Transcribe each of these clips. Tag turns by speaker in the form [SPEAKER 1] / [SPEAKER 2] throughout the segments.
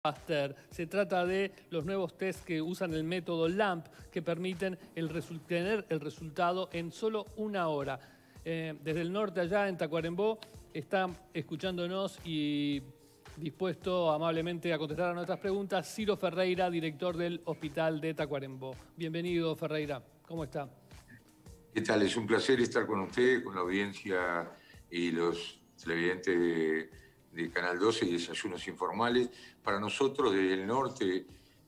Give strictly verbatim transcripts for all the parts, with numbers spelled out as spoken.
[SPEAKER 1] Pasteur. Se trata de los nuevos test que usan el método LAMP, que permiten el tener el resultado en solo una hora. Eh, desde el norte, allá en Tacuarembó, está escuchándonos y dispuesto amablemente a contestar a nuestras preguntas Ciro Ferreira, director del Hospital de Tacuarembó. Bienvenido, Ferreira. ¿Cómo está?
[SPEAKER 2] ¿Qué tal? Es un placer estar con usted, con la audiencia y los televidentes de, de Canal doce y Desayunos Informales. Para nosotros, desde el norte,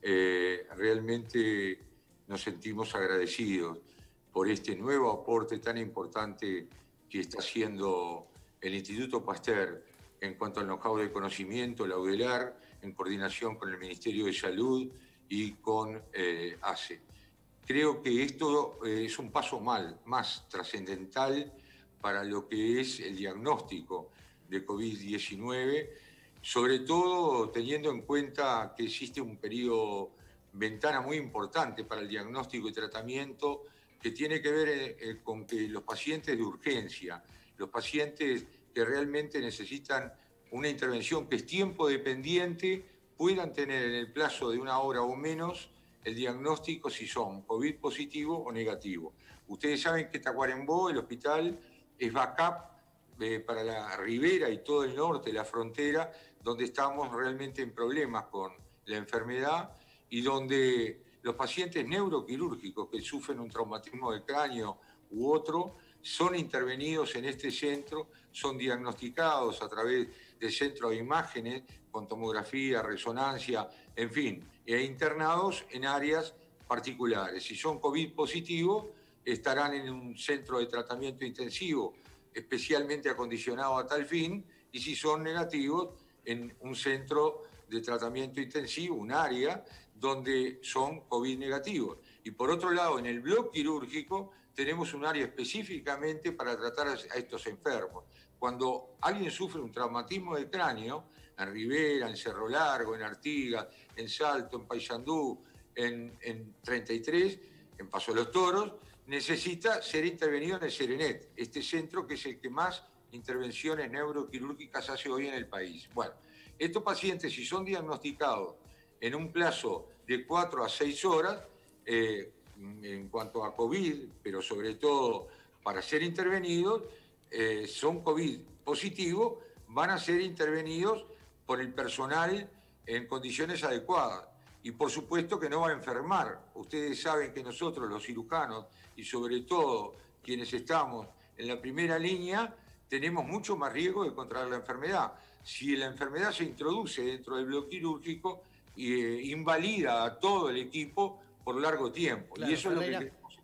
[SPEAKER 2] eh, realmente nos sentimos agradecidos por este nuevo aporte tan importante que está haciendo el Instituto Pasteur en cuanto al know-how de conocimiento, la UDELAR, en coordinación con el Ministerio de Salud y con eh, A C E. Creo que esto eh, es un paso mal, más trascendental para lo que es el diagnóstico de COVID diecinueve, sobre todo teniendo en cuenta que existe un periodo, ventana muy importante para el diagnóstico y tratamiento que tiene que ver eh, con que los pacientes de urgencia, los pacientes que realmente necesitan una intervención que es tiempo dependiente, puedan tener en el plazo de una hora o menos el diagnóstico si son COVID positivo o negativo. Ustedes saben que Tacuarembó, el hospital, es backup eh, para la ribera y todo el norte, la frontera, donde estamos realmente en problemas con la enfermedad y donde los pacientes neuroquirúrgicos que sufren un traumatismo de cráneo u otro son intervenidos en este centro, son diagnosticados a través del centro de imágenes, con tomografía, resonancia, en fin, e internados en áreas particulares. Si son COVID positivos, estarán en un centro de tratamiento intensivo, especialmente acondicionado a tal fin, y si son negativos, en un centro de tratamiento intensivo, un área donde son COVID negativos. Y por otro lado, en el bloque quirúrgico tenemos un área específicamente para tratar a estos enfermos. Cuando alguien sufre un traumatismo de cráneo, en Rivera, en Cerro Largo, en Artigas, en Salto, en Paysandú, en, en treinta y tres, en Paso de los Toros, necesita ser intervenido en el Serenet, este centro que es el que más intervenciones neuroquirúrgicas hace hoy en el país. Bueno, estos pacientes, si son diagnosticados en un plazo de cuatro a seis horas, eh, en cuanto a COVID, pero sobre todo para ser intervenidos, eh, son COVID positivos, van a ser intervenidos por el personal en condiciones adecuadas. Y por supuesto que no va a enfermar. Ustedes saben que nosotros, los cirujanos, y sobre todo quienes estamos en la primera línea, tenemos mucho más riesgo de contraer la enfermedad. Si la enfermedad se introduce dentro del bloque quirúrgico, eh, invalida a todo el equipo por largo tiempo.
[SPEAKER 3] Claro,
[SPEAKER 2] y eso
[SPEAKER 3] Ferreira,
[SPEAKER 2] es lo que queremos.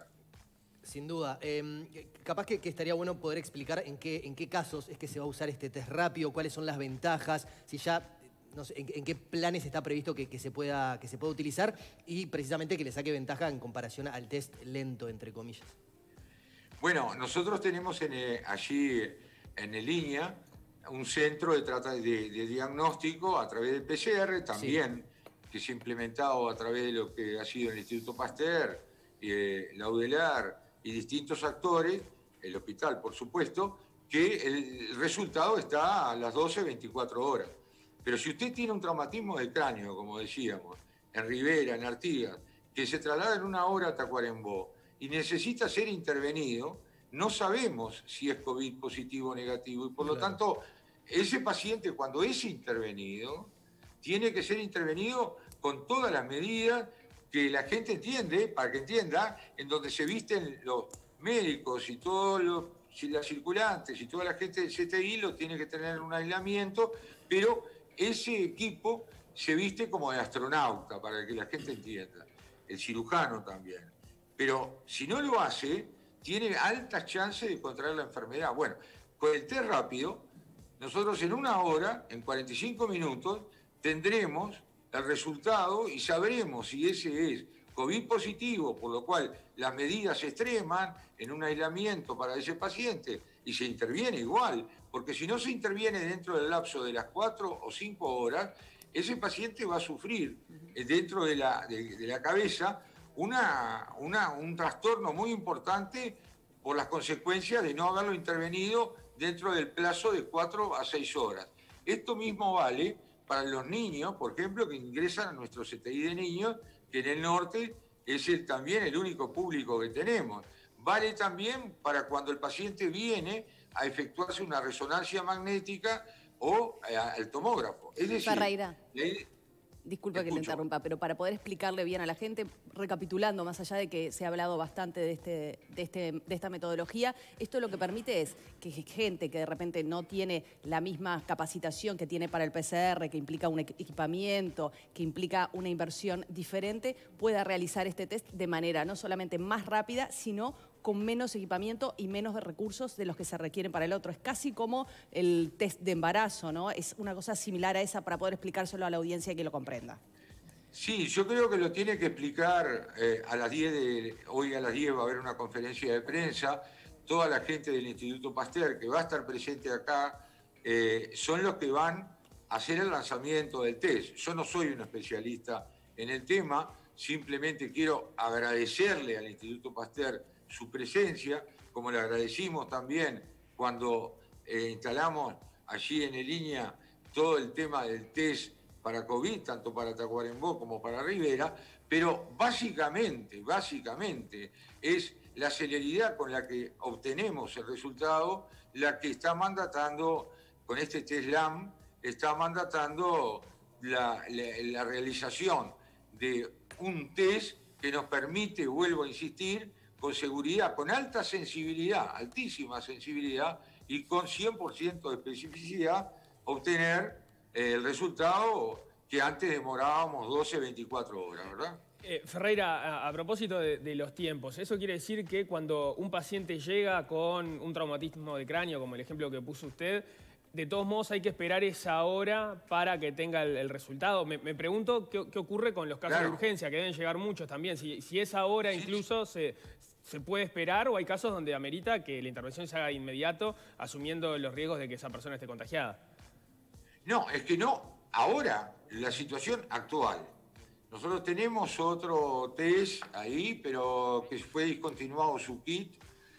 [SPEAKER 3] Sin duda. Eh, capaz que, que estaría bueno poder explicar en qué, en qué casos es que se va a usar este test rápido, cuáles son las ventajas, si ya, no sé, en, en qué planes está previsto que, que, se pueda, que se pueda utilizar y precisamente que le saque ventaja en comparación al test lento, entre comillas.
[SPEAKER 2] Bueno, nosotros tenemos en, eh, allí en el línea un centro de, trata, de, de diagnóstico a través del P C R, también, sí, que se ha implementado a través de lo que ha sido el Instituto Pasteur, eh, la UDELAR y distintos actores, el hospital por supuesto, que el resultado está a las doce, veinticuatro horas. Pero si usted tiene un traumatismo de cráneo, como decíamos, en Rivera, en Artigas, que se traslada en una hora a Tacuarembó y necesita ser intervenido, no sabemos si es COVID positivo o negativo, y por lo tanto, ese paciente cuando es intervenido, tiene que ser intervenido con todas las medidas que la gente entiende, para que entienda, en donde se visten los médicos y todos los, las circulantes y toda la gente del C T I lo tiene que tener en un aislamiento, pero ese equipo se viste como de astronauta, para que la gente entienda, el cirujano también. Pero si no lo hace, tiene altas chances de contraer la enfermedad. Bueno, con el test rápido, nosotros en una hora, en cuarenta y cinco minutos, tendremos el resultado y sabremos si ese es COVID positivo, por lo cual las medidas se extreman en un aislamiento para ese paciente y se interviene igual, porque si no se interviene dentro del lapso de las cuatro o cinco horas, ese paciente va a sufrir dentro de la, de, de la cabeza Una, una, un trastorno muy importante por las consecuencias de no haberlo intervenido dentro del plazo de cuatro a seis horas. Esto mismo vale para los niños, por ejemplo, que ingresan a nuestro C T I de niños, que en el norte es el, también el único público que tenemos. Vale también para cuando el paciente viene a efectuarse una resonancia magnética o al tomógrafo. Es decir,
[SPEAKER 4] Ferreira.
[SPEAKER 2] Le...
[SPEAKER 4] Disculpa que le interrumpa, pero para poder explicarle bien a la gente, recapitulando, más allá de que se ha hablado bastante de, este, de, este, de esta metodología, esto lo que permite es que gente que de repente no tiene la misma capacitación que tiene para el P C R, que implica un equipamiento, que implica una inversión diferente, pueda realizar este test de manera no solamente más rápida, sino con menos equipamiento y menos de recursos de los que se requieren para el otro. Es casi como el test de embarazo, ¿no? Es una cosa similar a esa para poder explicárselo a la audiencia y que lo comprenda.
[SPEAKER 2] Sí, yo creo que lo tiene que explicar eh, a las diez de... Hoy a las diez va a haber una conferencia de prensa. Toda la gente del Instituto Pasteur que va a estar presente acá eh, son los que van a hacer el lanzamiento del test. Yo no soy un especialista en el tema, simplemente quiero agradecerle al Instituto Pasteur su presencia, como le agradecimos también cuando eh, instalamos allí en línea todo el tema del test para COVID, tanto para Tacuarembó como para Rivera, pero básicamente, básicamente es la celeridad con la que obtenemos el resultado la que está mandatando, con este test L A M, está mandatando la, la, la realización de un test que nos permite, vuelvo a insistir, con seguridad, con alta sensibilidad, altísima sensibilidad y con cien por ciento de especificidad, obtener eh, el resultado que antes demorábamos doce, veinticuatro horas, ¿verdad?
[SPEAKER 5] Eh, Ferreira, a, a propósito de, de los tiempos, ¿eso quiere decir que cuando un paciente llega con un traumatismo de cráneo, como el ejemplo que puso usted, de todos modos hay que esperar esa hora para que tenga el, el resultado? Me, me pregunto qué, qué ocurre con los casos
[SPEAKER 2] claro.
[SPEAKER 5] de urgencia, que deben llegar muchos también. Si, si esa hora sí, incluso se... ¿Se puede esperar o hay casos donde amerita que la intervención se haga de inmediato, asumiendo los riesgos de que esa persona esté contagiada?
[SPEAKER 2] No, es que no. Ahora, la situación actual. Nosotros tenemos otro test ahí, pero que fue discontinuado su kit.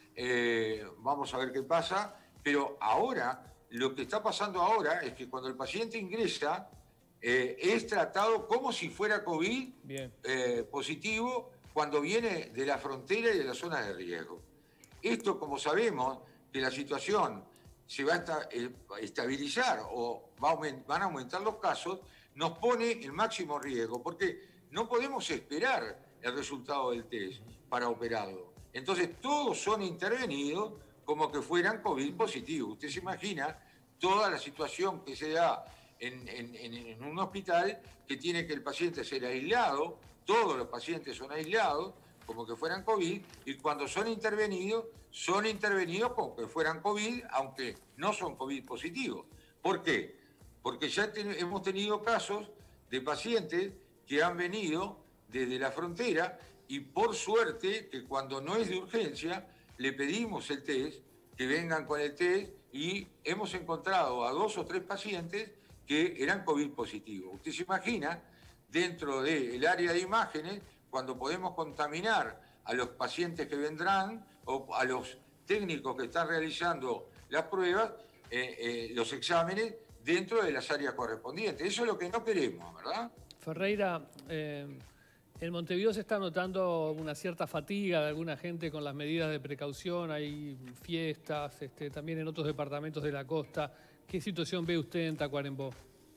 [SPEAKER 2] Eh, vamos a ver qué pasa. Pero ahora, lo que está pasando ahora es que cuando el paciente ingresa, eh, es tratado como si fuera COVID eh, positivo, cuando viene de la frontera y de la zona de riesgo. Esto, como sabemos, que la situación se va a estabilizar o va a aumentar, van a aumentar los casos, nos pone en máximo riesgo, porque no podemos esperar el resultado del test para operarlo. Entonces, todos son intervenidos como que fueran COVID positivos. Usted se imagina toda la situación que se da en, en, en un hospital que tiene que el paciente ser aislado. Todos los pacientes son aislados, como que fueran COVID, y cuando son intervenidos, son intervenidos como que fueran COVID, aunque no son COVID positivos. ¿Por qué? Porque ya ten, hemos tenido casos de pacientes que han venido desde la frontera y por suerte que cuando no es de urgencia, le pedimos el test, que vengan con el test y hemos encontrado a dos o tres pacientes que eran COVID positivos. Usted se imagina, dentro del área de imágenes, cuando podemos contaminar a los pacientes que vendrán o a los técnicos que están realizando las pruebas, eh, eh, los exámenes dentro de las áreas correspondientes. Eso es lo que no queremos, ¿verdad?
[SPEAKER 1] Ferreira, eh, en Montevideo se está notando una cierta fatiga de alguna gente con las medidas de precaución, hay fiestas, este, también en otros departamentos de la costa. ¿Qué situación ve usted en Tacuarembó?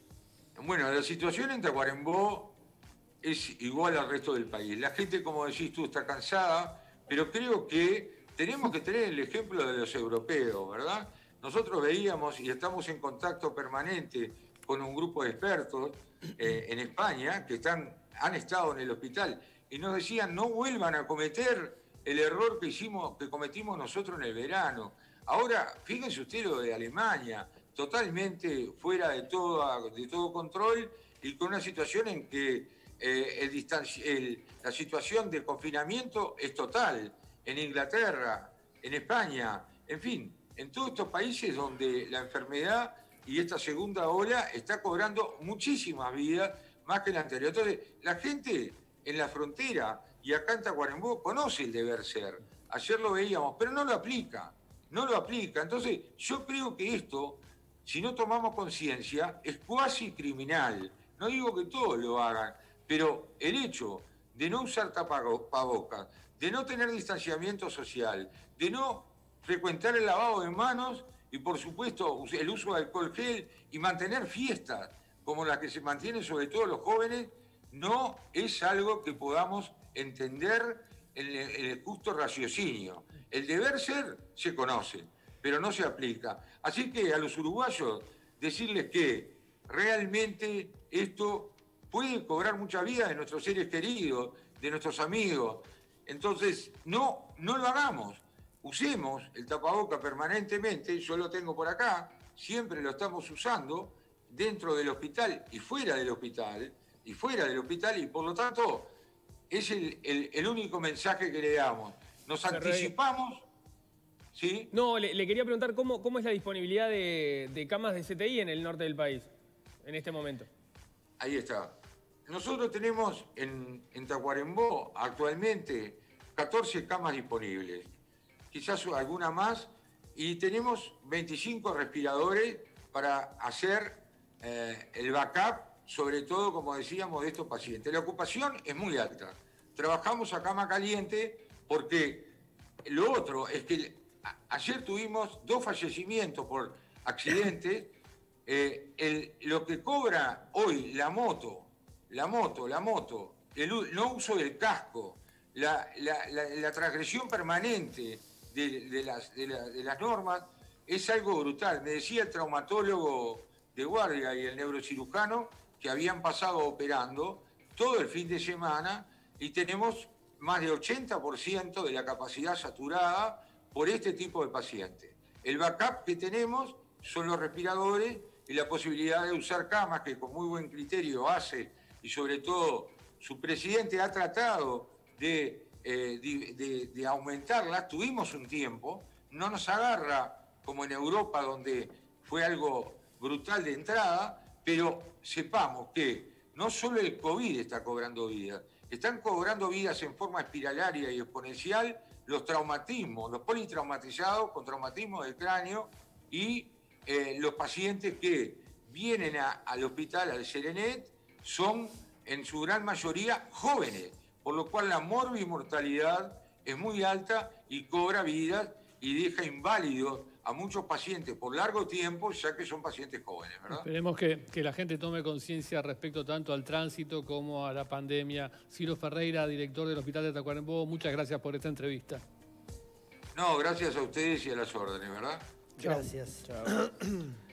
[SPEAKER 2] Bueno, la situación en Tacuarembó es igual al resto del país. La gente, como decís tú, está cansada, pero creo que tenemos que tener el ejemplo de los europeos, ¿verdad? Nosotros veíamos y estamos en contacto permanente con un grupo de expertos eh, en España que están, han estado en el hospital y nos decían no vuelvan a cometer el error que hicimos, que cometimos nosotros en el verano. Ahora, fíjense usted lo de Alemania, totalmente fuera de todo, de todo control y con una situación en que eh, el distanci el, la situación de confinamiento es total. En Inglaterra, en España, en fin, en todos estos países donde la enfermedad y esta segunda ola está cobrando muchísimas vidas, más que la anterior. Entonces, la gente en la frontera y acá en Tacuarembó conoce el deber ser. Ayer lo veíamos, pero no lo aplica, no lo aplica. Entonces, yo creo que esto si no tomamos conciencia, es cuasi criminal. No digo que todos lo hagan, pero el hecho de no usar tapabocas, de no tener distanciamiento social, de no frecuentar el lavado de manos y, por supuesto, el uso de alcohol gel y mantener fiestas como las que se mantienen sobre todo los jóvenes, no es algo que podamos entender en el justo raciocinio. El deber ser se conoce, pero no se aplica. Así que a los uruguayos decirles que realmente esto puede cobrar mucha vida de nuestros seres queridos, de nuestros amigos. Entonces, no, no lo hagamos. Usemos el tapaboca permanentemente, yo lo tengo por acá, siempre lo estamos usando dentro del hospital y fuera del hospital, y fuera del hospital, y por lo tanto es el, el, el único mensaje que le damos. Nos anticipamos, ¿sí?
[SPEAKER 5] No, le, le quería preguntar cómo, cómo es la disponibilidad de, de camas de C T I en el norte del país, en este momento.
[SPEAKER 2] Ahí está. Nosotros tenemos en, en Tacuarembó actualmente catorce camas disponibles, quizás alguna más, y tenemos veinticinco respiradores para hacer eh, el backup, sobre todo, como decíamos, de estos pacientes. La ocupación es muy alta. Trabajamos a cama caliente porque lo otro es que a, ayer tuvimos dos fallecimientos por accidentes. Eh, el, lo que cobra hoy la moto, la moto, la moto, el no uso del casco, la, la, la, la transgresión permanente de, de, las, de, la, de las normas, es algo brutal. Me decía el traumatólogo de guardia y el neurocirujano que habían pasado operando todo el fin de semana y tenemos más de ochenta por ciento de la capacidad saturada por este tipo de pacientes. El backup que tenemos son los respiradores y la posibilidad de usar camas que con muy buen criterio hace, y sobre todo su presidente ha tratado de, eh, de, de, de aumentarlas. Tuvimos un tiempo, no nos agarra como en Europa, donde fue algo brutal de entrada, pero sepamos que no solo el COVID está cobrando vidas, están cobrando vidas en forma espiralaria y exponencial los traumatismos, los politraumatizados con traumatismo del cráneo y eh, los pacientes que vienen a, al hospital, al Serenet, son en su gran mayoría jóvenes, por lo cual la morbimortalidad es muy alta y cobra vidas y deja inválidos a muchos pacientes por largo tiempo, ya que son pacientes jóvenes, ¿verdad?
[SPEAKER 1] Esperemos que, que la gente tome conciencia respecto tanto al tránsito como a la pandemia. Ciro Ferreira, director del Hospital de Tacuarembó, muchas gracias por esta entrevista.
[SPEAKER 2] No, gracias a ustedes y a las órdenes, ¿verdad?
[SPEAKER 3] Gracias.
[SPEAKER 5] Chao.